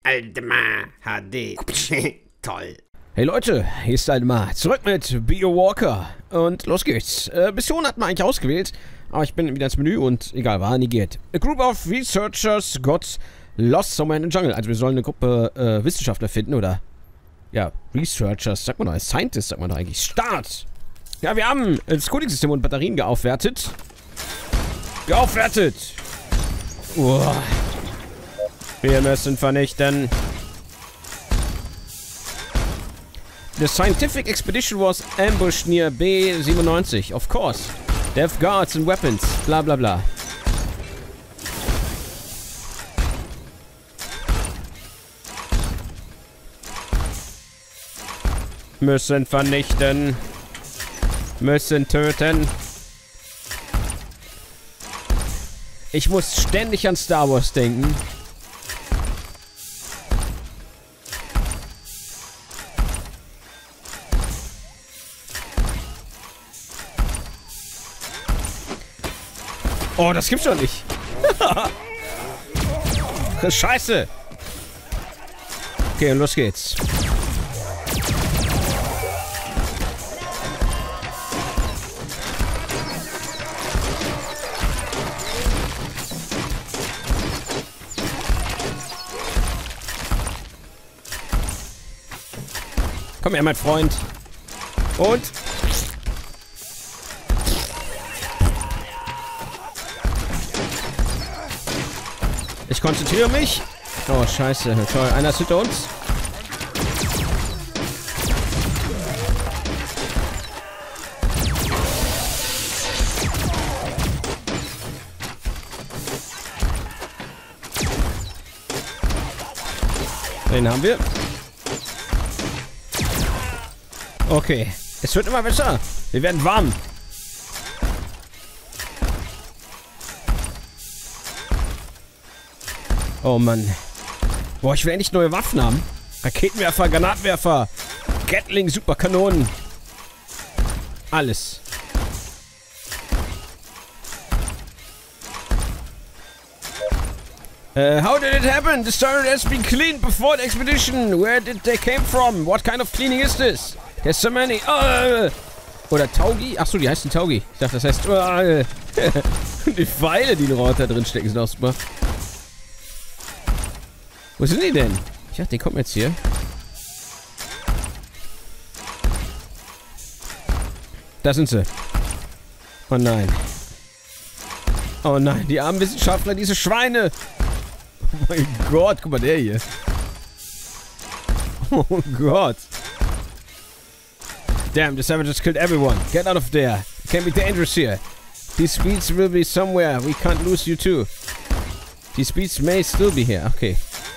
Aldemar HD. Toll. Hey Leute, hier ist Aldemar. Zurück mit BioWalker. Und los geht's. Mission hat man eigentlich ausgewählt, aber ich bin wieder ins Menü und egal, war negiert. A group of researchers got lost somewhere in the jungle. Also wir sollen eine Gruppe Wissenschaftler finden, oder? Ja, Researchers, sagt man doch, Scientists sagt man doch eigentlich. Start! Ja, wir haben das Cooling-System und Batterien geaufwertet. Uah. Wir müssen vernichten. The scientific expedition was ambushed near B97. Of course. They have guards and weapons. Bla bla bla. Müssen vernichten. Müssen töten. Ich muss ständig an Star Wars denken. Oh, das gibt's doch nicht. Scheiße. Okay, los geht's. Komm her, mein Freund. Und... ich konzentriere mich. Oh, scheiße. Toll. Einer ist hinter uns. Den haben wir. Okay. Es wird immer besser. Wir werden warm. Oh Mann. Boah, ich will endlich neue Waffen haben. Raketenwerfer, Granatwerfer, Gatling, Superkanonen. Alles. How did it happen? The turret has been cleaned before the expedition. Where did they came from? What kind of cleaning is this? There's so many. Oder Taugi? Achso, die heißen Taugi. Ich dachte, das heißt... die Pfeile, die in Rot da drin stecken, sind auch super. Wo sind die denn? Ich dachte, die kommen jetzt hier. Da sind sie. Oh nein. Oh nein, die armen Wissenschaftler, diese Schweine. Oh mein Gott, guck mal, der hier. Oh Gott. Damn, the savages killed everyone. Get out of there. It can be dangerous here. These beasts will be somewhere. We can't lose you too. These beasts may still be here. Okay.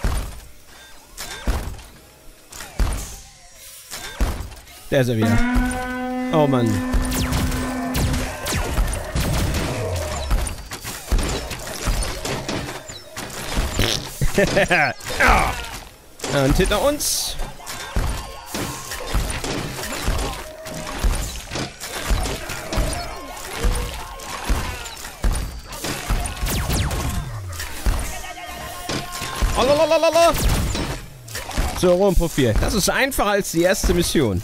Der ist er wieder. Oh Mann. Und hinter uns. Lalalala. So, Rumprofil. Das ist einfacher als die erste Mission.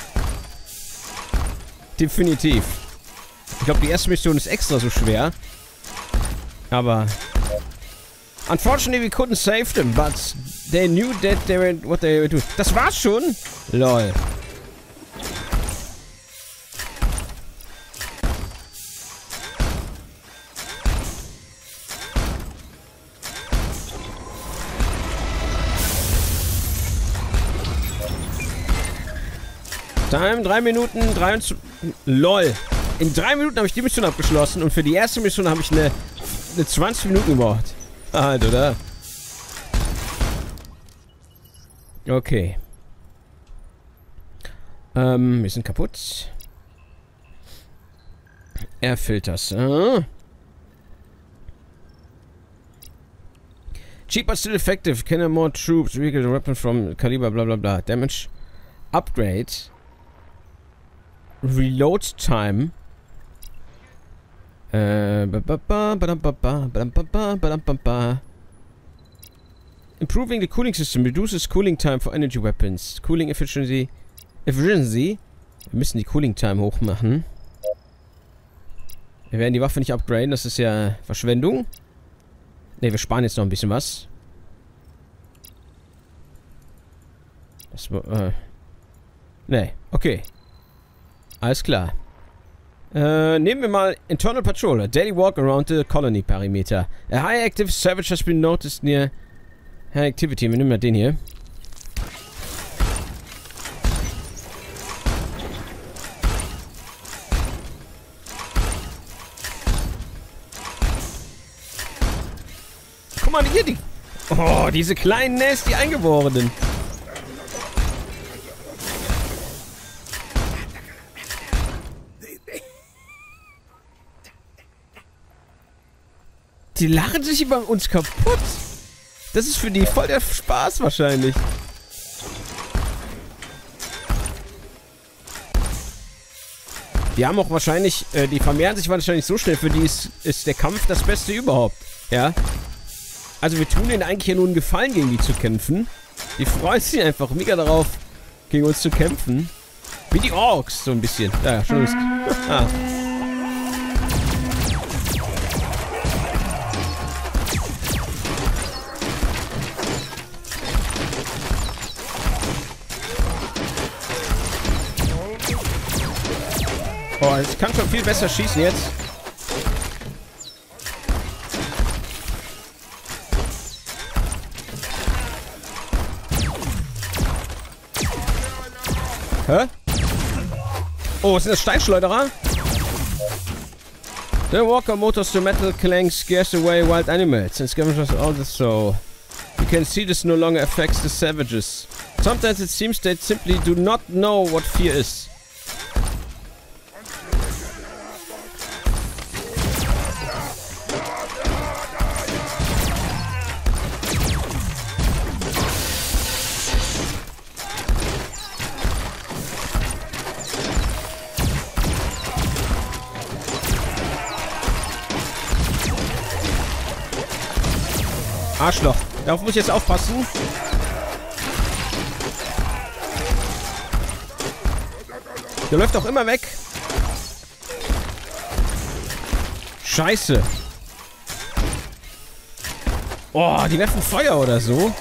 Definitiv. Ich glaube, die erste Mission ist extra so schwer. Aber... unfortunately, we couldn't save them, but they knew that they were what they were doing. Das war's schon? Lol. Time, 3 Minuten, 23... LOL. In 3 Minuten habe ich die Mission abgeschlossen und für die erste Mission habe ich eine 20 Minuten gebraucht. Halt, oder? Okay. Wir sind kaputt. Airfilters. Cheap but still effective. Can more troops. Vehicle weapon from caliber bla bla bla. Damage. Upgrade. Reload time. Improving the cooling system reduces cooling time for energy weapons. Cooling efficiency. Wir müssen die Cooling Time hochmachen. Wir werden die Waffe nicht upgraden, das ist ja Verschwendung. Ne, wir sparen jetzt noch ein bisschen was. Das war, ne, okay. Alles klar. Nehmen wir mal Internal Patrol. A daily walk around the colony perimeter. A high active savage has been noticed near high activity. Wir nehmen mal den hier. Guck mal hier, die... Oh, diese kleinen Nasty Eingeborenen. Die lachen sich über uns kaputt. Das ist für die voll der Spaß wahrscheinlich. Die haben auch wahrscheinlich, die vermehren sich wahrscheinlich so schnell. Für die ist der Kampf das Beste überhaupt. Ja. Also wir tun ihnen eigentlich ja nur einen Gefallen, gegen die zu kämpfen. Die freuen sich einfach mega darauf, gegen uns zu kämpfen. Wie die Orks, so ein bisschen. Ja, schon ist. Ah. Oh, ich kann schon viel besser schießen jetzt. Hä? Oh, sind das Steinschleuderer? The walker motors the metal clang scares away wild animals and scavengers also. You can see this no longer affects the savages. Sometimes it seems they simply do not know what fear is. Arschloch. Darauf muss ich jetzt aufpassen. Der läuft auch immer weg. Scheiße. Oh, die werfen Feuer oder so.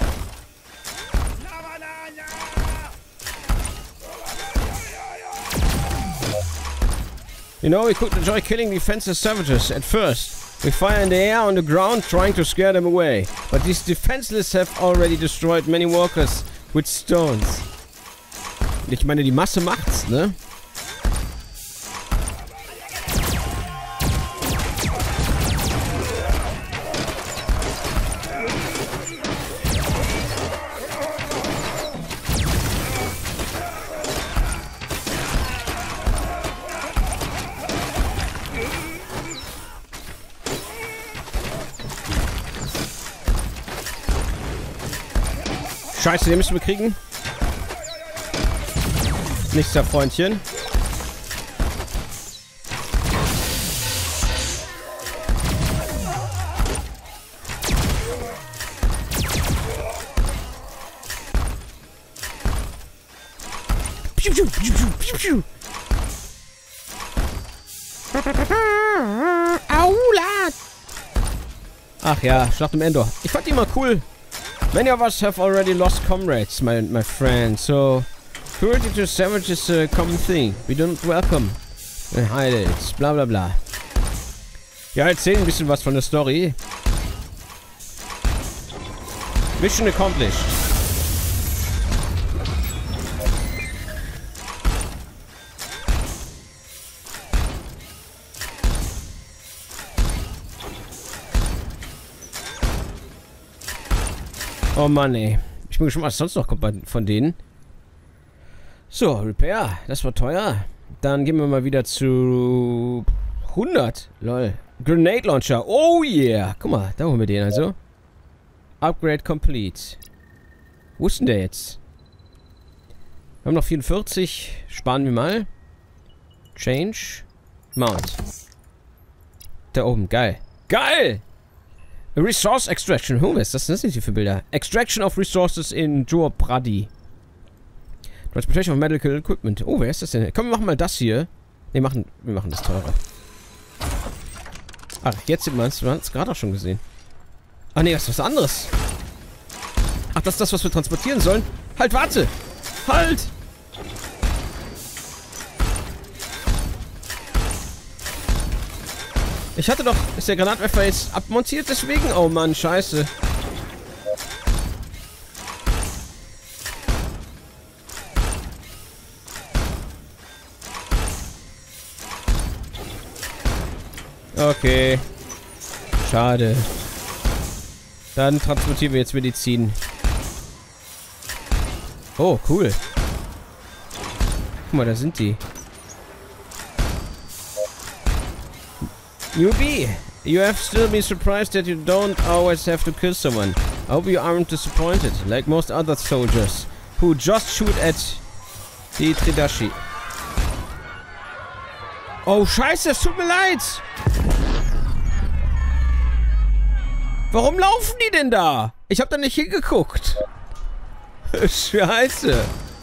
You know, we could enjoy killing defenseless savages at first. We fire in the air on the ground, trying to scare them away. But these defenseless have already destroyed many walkers with stones. Ich meine, die Masse macht's, ne? Scheiße, den müssen wir kriegen. Nichts da, Freundchen. Piu, piu, piu, piu, piu. Aula! Ach ja, Schlacht um Endor. Ich fand die mal cool. Many of us have already lost comrades, my friend, so cruelty to savage is a common thing. We don't welcome hide it, bla bla bla. Ja, erzähl ein bisschen was von der Story. Mission accomplished. Oh Mann, ey. Ich bin gespannt, was sonst noch kommt von denen. So, Repair. Das war teuer. Dann gehen wir mal wieder zu 100. Lol. Grenade Launcher. Oh yeah. Guck mal, da holen wir den also. Upgrade complete. Wo ist denn der jetzt? Wir haben noch 44. Sparen wir mal. Change. Mount. Da oben. Geil. Geil! Resource Extraction. Oh, was ist das? Das sind die für Bilder. Extraction of Resources in Joe Pradi. Transportation of Medical Equipment. Oh, wer ist das denn? Komm, wir machen mal das hier. Ne, wir machen das teurer. Ach, jetzt sieht man es. Wir haben es gerade auch schon gesehen. Ah, ne, das ist was anderes. Ach, das ist das, was wir transportieren sollen? Halt, warte! Halt! Ich hatte doch... Ist der Granatwerfer jetzt abmontiert deswegen? Oh Mann, scheiße. Okay. Schade. Dann transportieren wir jetzt Medizin. Oh, cool. Guck mal, da sind die. Newbie, you have still been surprised that you don't always have to kill someone. I hope you aren't disappointed, like most other soldiers, who just shoot at the Tridashi. Oh, scheiße, es tut mir leid. Warum laufen die denn da? Ich hab da nicht hingeguckt. Scheiße.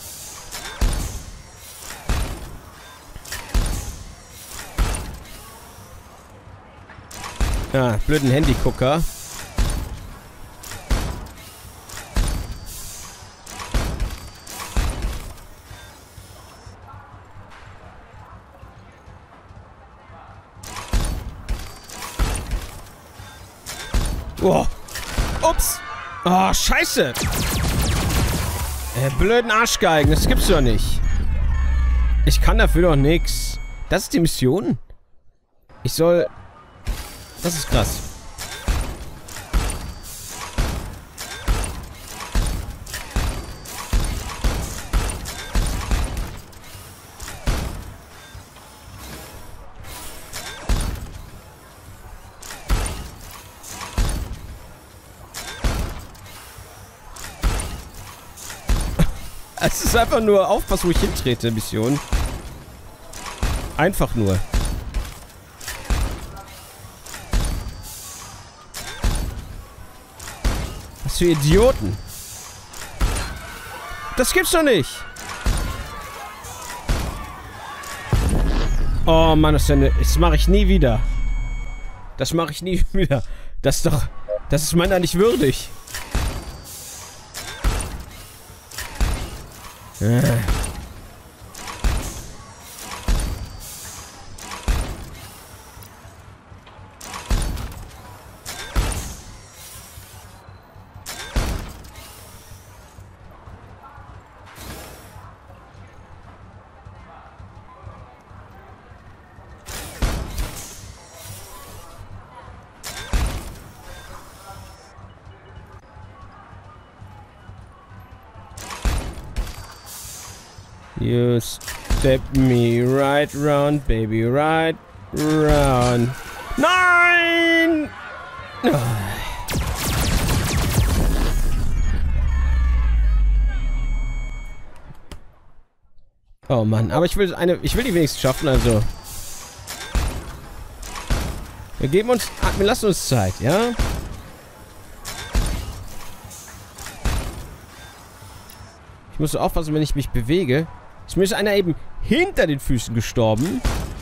Ah, blöden Handygucker. Oh. Ups. Oh, scheiße. Blöden Arschgeigen, das gibt's doch nicht. Ich kann dafür doch nix. Das ist die Mission? Ich soll... Das ist krass. Es ist einfach nur aufpassen, wo ich hintrete, Mission. Einfach nur. Was für Idioten. Das gibt's doch nicht. Oh Mann, das mache ich nie wieder. Das mache ich nie wieder. Das ist doch... Das ist meiner nicht würdig. You step me right round, baby, right round. Nein! Oh Mann, aber ich will die wenigstens schaffen, also. Wir lassen uns Zeit, ja? Ich muss so aufpassen, wenn ich mich bewege. Ist mir ist einer eben hinter den Füßen gestorben.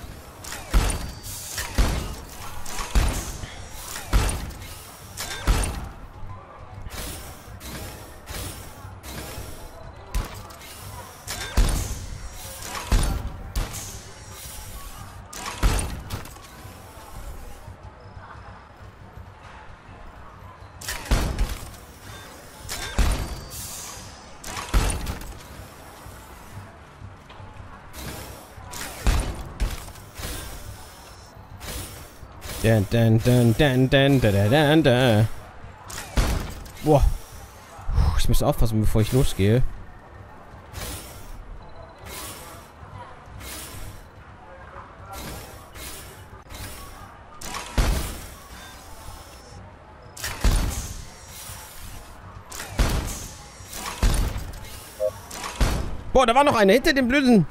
Dun, dun, dun, dun, dun, dun, dun, dun. Boah. Ich muss aufpassen, bevor ich losgehe. Boah, da war noch einer hinter dem blöden...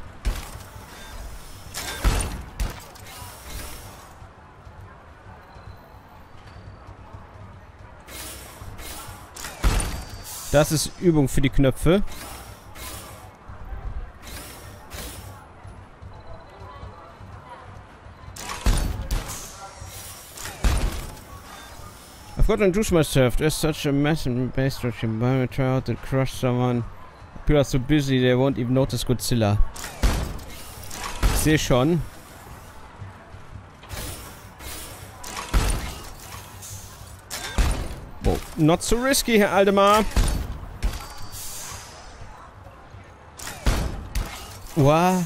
Das ist Übung für die Knöpfe. I've got to introduce myself. There's such a mess in base structure. I try out to crush someone. People are so busy they won't even notice Godzilla. Ich sehe schon. Oh, not so risky, Herr Aldemar. Wow.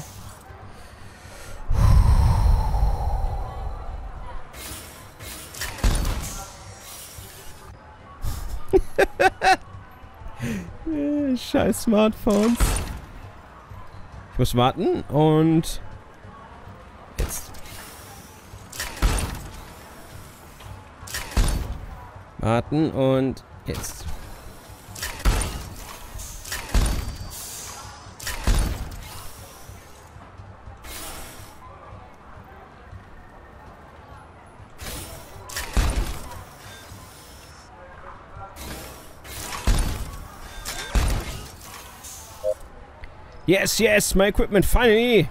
Scheiß Smartphones. Ich muss warten und jetzt. Warten und jetzt. Yes, yes, my equipment, finally!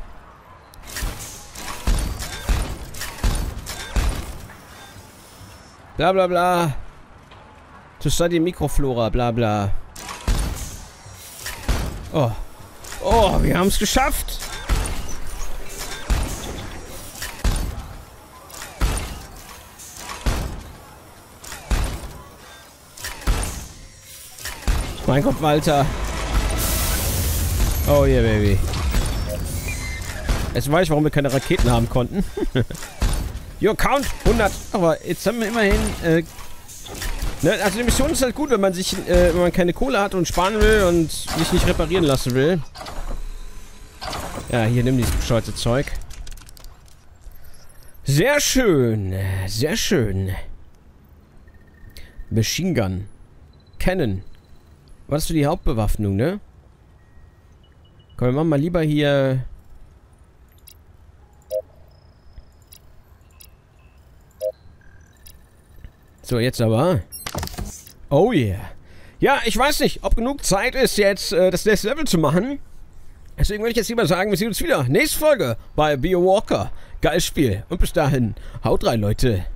Bla bla bla. To study Mikroflora, bla bla. Oh. Oh, wir haben es geschafft! Mein Gott, Walter. Oh yeah, baby. Jetzt weiß ich, warum wir keine Raketen haben konnten. Your count 100. Aber jetzt haben wir immerhin, ne, also die Mission ist halt gut, wenn man sich, wenn man keine Kohle hat und sparen will und sich nicht reparieren lassen will. Ja, hier, nimm dieses bescheuerte Zeug. Sehr schön. Sehr schön. Machine Gun. Cannon. Was ist für die Hauptbewaffnung, ne? Komm, wir machen mal lieber hier... So, jetzt aber. Oh yeah. Ja, ich weiß nicht, ob genug Zeit ist, jetzt das nächste Level zu machen. Deswegen würde ich jetzt lieber sagen, wir sehen uns wieder. Nächste Folge bei BioWalker. Geiles Spiel. Und bis dahin, haut rein, Leute.